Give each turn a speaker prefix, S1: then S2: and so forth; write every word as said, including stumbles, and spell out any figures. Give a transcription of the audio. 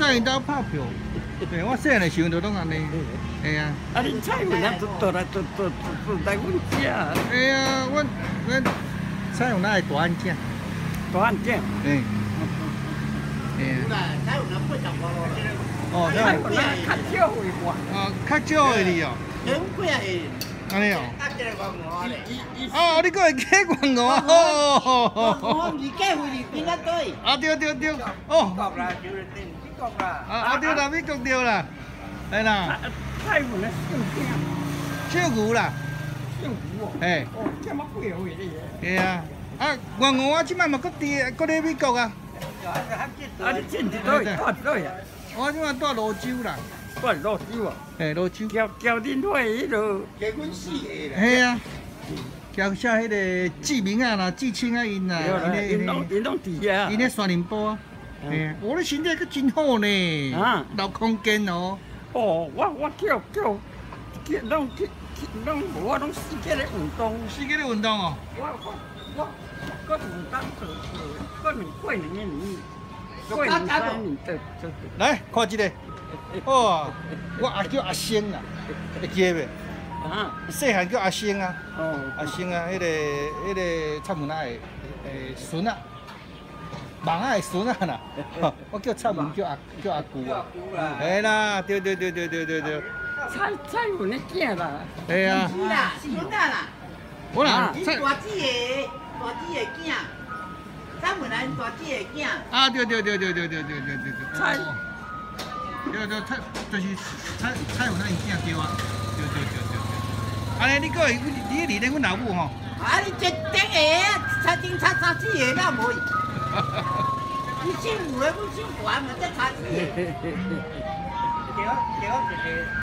S1: 甲因兜拍票。对，我细汉的时候就拢安尼。系啊。
S2: 啊，恁菜有哪都都来都都都来阮食。
S1: 系啊，阮阮菜有哪会大安正？
S2: 大安正。
S1: 嘿。系啊。
S3: 菜有哪八十块咯？
S1: 哦，
S2: 菜有哪较少的话。
S1: 哦，较少的哩哦。
S3: 两几啊个。
S1: 安尼哦。
S3: 啊，这个黄鹅咧。
S1: 哦，你讲会假黄鹅哦。
S3: 我唔是假菲律宾啊对。
S1: 啊对对对，哦。
S3: 美國啦，叫你定美國啦。
S1: 啊啊对啦，美國對啦，係啦。
S2: 菜有哪小
S1: 小牛啦。
S2: 小牛哦。
S1: 嘿。
S2: 哦，这么贵哦，你。
S1: 係啊，啊黃鵝啊，即擺嘛佫佇佫咧美國啊。
S2: 啊，你進一對，大對啊。
S1: 我即擺住羅州啦。
S2: 住羅州啊。
S1: 嘿，羅州。
S2: 交交恁伙迄落。
S3: 結阮四個啦。
S1: 係啊。交寫迄個志明啊啦、志清啊因啊，
S2: 因拢因拢伫遐。
S1: 因咧山林坡啊。嘿，我咧身體佫真好呢。啊。留空間哦。
S2: 哦，我我叫叫叫拢去拢我拢四界咧運動。
S1: 四界咧運動哦。
S2: 我我我我運動做做，過兩過兩年年，過兩三年做做。
S1: 來看這個。哦，我阿叫阿星啦，會記袂？
S2: 啊，
S1: 細漢叫阿星啊。
S2: 哦。
S1: 阿星啊，迄個迄個蔡文仔的誒孫啊，網仔的孫啊啦。我叫蔡文，叫阿叫阿舅啊。係啦，對對對對對對對。
S2: 蔡蔡文的囝啦。
S1: 係啊。
S3: 是啦，是孫仔啦。
S1: 我啦。
S3: 因大姊的大姊的囝，蔡文來大姊的囝。
S1: 啊，對對對對對對對對對對。
S2: 蔡。
S1: 对对，蔡就是蔡蔡文仔因囝叫啊。对对对对对。安尼你个你你离咧阮老母吼？
S3: 啊，你一顶下，差顶差三四个哪袂？你姓吴的，阮姓关，嘛才差四个。对对对对。